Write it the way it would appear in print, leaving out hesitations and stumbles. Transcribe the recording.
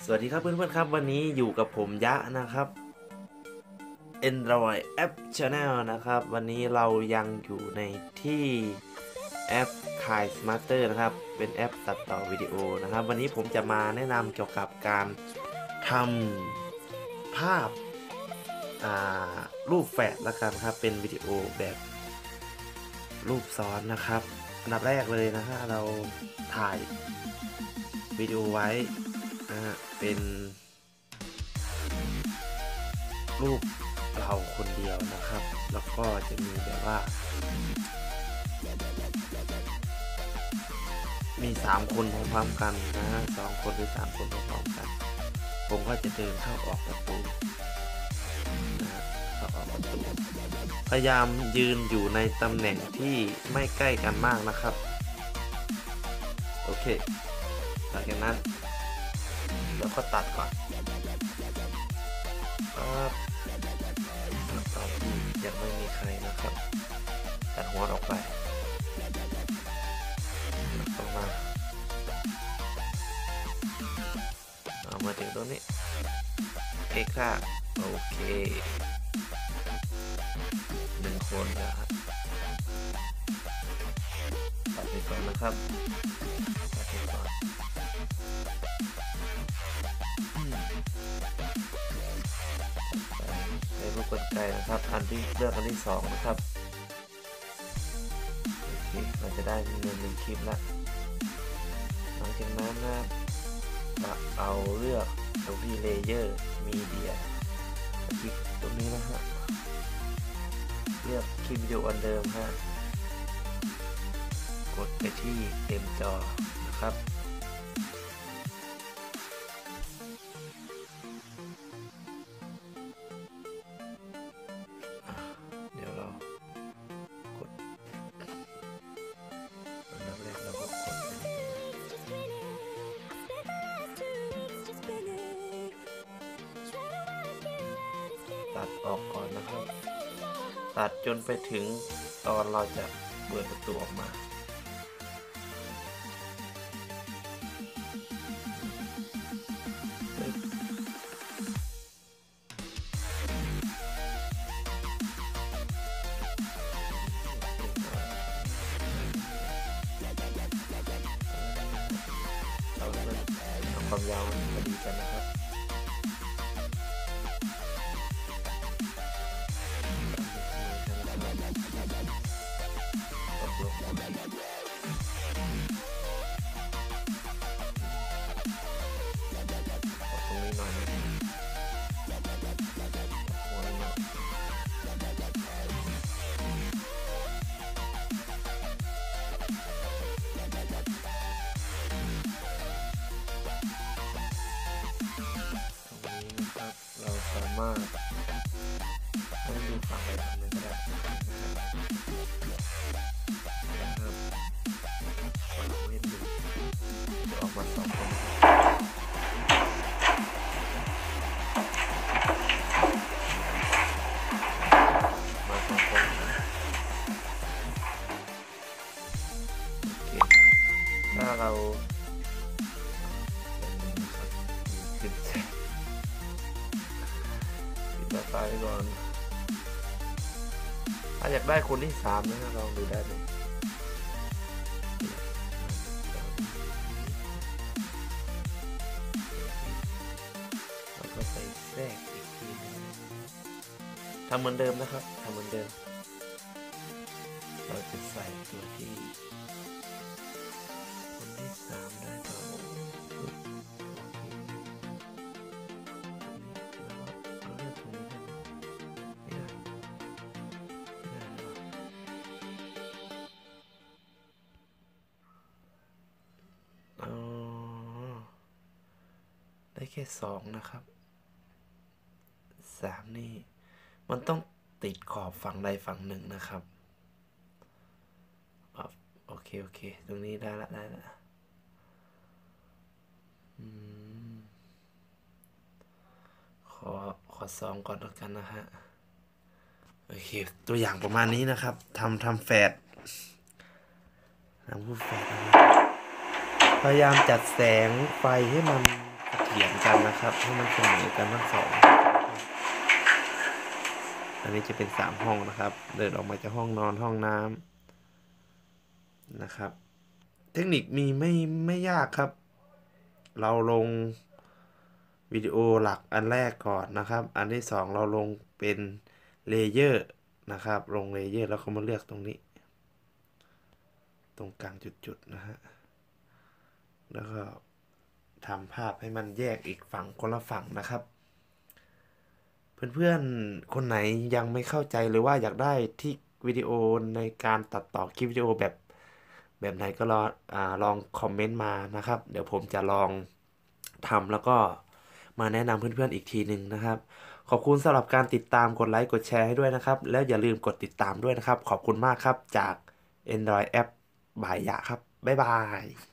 สวัสดีครับเพื่อนๆครับวันนี้อยู่กับผมยะนะครับ Android App Channel นะครับวันนี้เรายังอยู่ในที่แอป Kai Smarter นะครับเป็นแอปตัดต่อวิดีโอนะครับวันนี้ผมจะมาแนะนำเกี่ยวกับการทำภาพรูปแฝดละกันครับเป็นวิดีโอแบบรูปซ้อนนะครับอันดับแรกเลยนะฮะเราถ่ายวิดีโอไว้เป็นรูปเราคนเดียวนะครับแล้วก็จะมีแบบว่ามี3คนพร้อมๆกันนะฮะ2 คนหรือ3 คนพร้อมๆกันผมก็จะเดินเข้าออกประตูเข้าออกประตูพยายามยืนอยู่ในตำแหน่งที่ไม่ใกล้กันมากนะครับโอเคหลังจากนั้นเราก็ตัดก่อนตอนที่ยังไม่มีใครนะครับตัดหัวออกไปต่อมาเอามาถึงตรงนี้เอ็กซ์ค่ะโอเค1 คนนะครับตัดไปก่อนนะครับตัดไปก่อนใช้ลูกกลไกนะครับอันที่เลือกอันที่2นะครับโอเคเราจะได้เงิน1 คลิปละหลังจากนั้นนะเอาเลือกตรงที่เลเยอร์มีเดียคลิกตรงนี้นะฮะเลือกคลิปวิดีโออันเดิมฮะกดไปที่เต็มจอนะครับเดี๋ยวเรากดอันดับแรกเราก็กดตัดออกก่อนนะครับตัดจนไปถึงตอนเราจะเปิดประตูออกมาเราเริ่มเอาความยาวพอดีกันนะครับเราสามารถให้ดูฝั่งใดฝั่งหนึ่งก็ได้นะครับเล่นดูจะออกมา2 คนมา2 คนโอเคถ้าเราขึ้นต่อไปก่อนถ้าอยากได้คนที่3นะลองดูได้เลยแล้วก็ไปแทรกอีกทีทำเหมือนเดิมนะครับทำเหมือนเดิมเราจะใส่ตัวที่คนที่3ได้ต่อได้แค่2นะครับ3นี่มันต้องติดขอบฝั่งใดฝั่งหนึ่งนะครับโอเคตรงนี้ได้ละขอ2ก่อนแล้วกันนะฮะโอเคตัวอย่างประมาณนี้นะครับทำแฟดทำรูปแฟดพยายามจัดแสงไฟให้มันกระทถียงกันนะครับให้มันเสมอกันทั้งสองอันนี้จะเป็น3ห้องนะครับ เดินออกมาจากห้องนอนห้องน้ำนะครับ เทคนิคมีไม่ยากครับ เราลงวิดีโอหลักอันแรกก่อนนะครับ อันที่2เราลงเป็นเลเยอร์นะครับ ลงเลเยอร์แล้วก็มาเลือกตรงนี้ ตรงกลางจุดๆนะฮะแล้วก็ทำภาพให้มันแยกอีกฝั่งคนละฝั่งนะครับ เพื่อนๆคนไหนยังไม่เข้าใจหรือว่าอยากได้ที่วิดีโอในการตัดต่อคลิปวิดีโอแบบไหนก็ลองคอมเมนต์มานะครับ เดี๋ยวผมจะลองทำแล้วก็มาแนะนำเพื่อนๆอีกทีหนึ่งนะครับ ขอบคุณสำหรับการติดตามกดไลค์กดแชร์ให้ด้วยนะครับ แล้วอย่าลืมกดติดตามด้วยนะครับ ขอบคุณมากครับจาก Android App บายยะครับบ๊ายบาย